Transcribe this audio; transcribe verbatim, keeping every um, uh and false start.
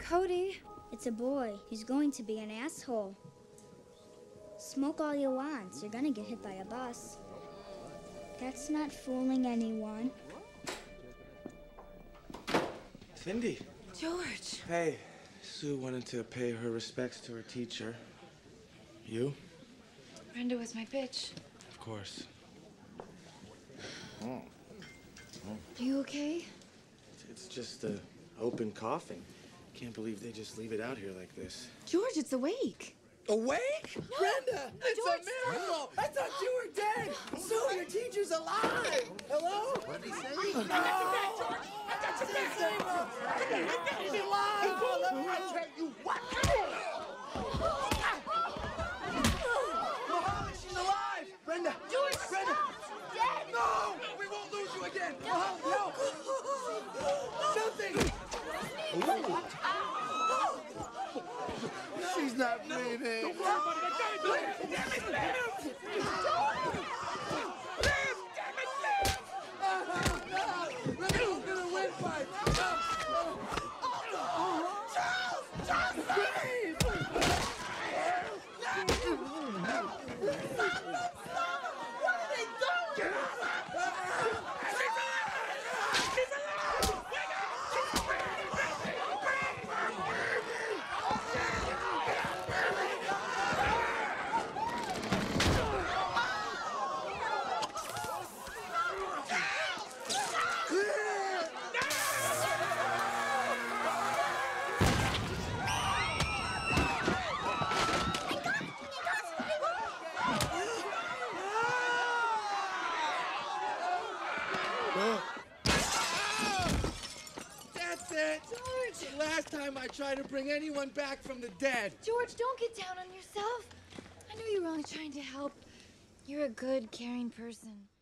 Cody. It's a boy. He's going to be an asshole. Smoke all you want. You're gonna get hit by a bus. That's not fooling anyone. Cindy. George. Hey, Sue wanted to pay her respects to her teacher. You? Brenda was my bitch. Of course. Oh. Oh. Are you okay? It's just a open coughing. Can't believe they just leave it out here like this. George, it's awake. Awake? No. Brenda, it's George, a miracle! I thought you were dead! Sue, your teacher's alive! Hello? What did he say? No. I got your back, George! I got your back! He's alive! I tell you what! Mohammed, she's alive! Brenda! George, Brenda! stop! She's dead! No! We won't lose you again! Mohammed, no! Nothing! She's not breathing. Don't worry about it. I got it. Live! Damn it, live! Live! Damn it, live! No! We're gonna win, fight! No! Charles! Charles, please! Stop them! Stop! What are they doing? Get out! She's alive! She's alive! Wake up! That's it! George! Last time I tried to bring anyone back from the dead. George, don't get down on yourself. I know you were only trying to help. You're a good, caring person.